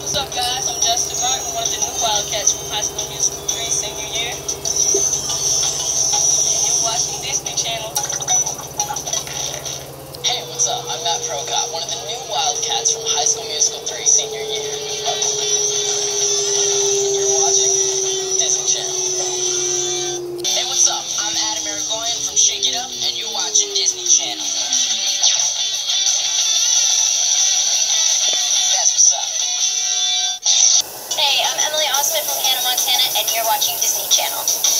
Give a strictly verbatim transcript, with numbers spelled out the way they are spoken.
What's up, guys? I'm Justin Martin, one of the new Wildcats from High School Musical three senior year. And you're watching Disney Channel. Hey, what's up? I'm Matt Prokop, one of the new Wildcats from High School Musical three senior year. And you're watching Disney Channel. Hey, what's up? I'm Adam Aragoyan from Shake It Up, and you're watching Disney Channel. That's what's up. Hey, I'm Emily Osment from Hannah Montana, and you're watching Disney Channel.